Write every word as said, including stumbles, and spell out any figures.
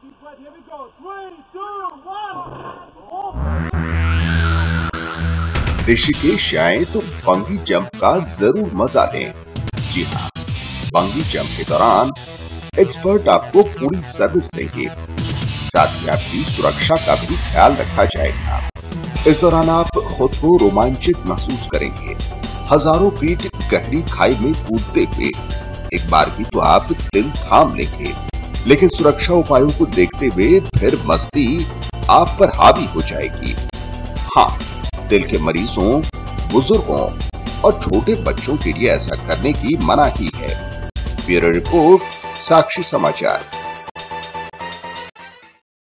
ऋषिकेश जाएं तो बंगी जंप का जरूर मजा लें। जी हाँ, बंगी जंप के दौरान एक्सपर्ट आपको पूरी सर्विस देंगे। साथ ही आपकी सुरक्षा का भी ख्याल रखा जाएगा। इस दौरान आप खुद को रोमांचित महसूस करेंगे। हजारों फीट गहरी खाई में कूदते हुए एक बार भी तो आप दिल थाम लेंगे, लेकिन सुरक्षा उपायों को देखते हुए फिर मस्ती आप पर हावी हो जाएगी। हाँ, दिल के मरीजों, बुजुर्गों और छोटे बच्चों के लिए ऐसा करने की मनाही है। ब्यूरो रिपोर्ट, साक्षी समाचार।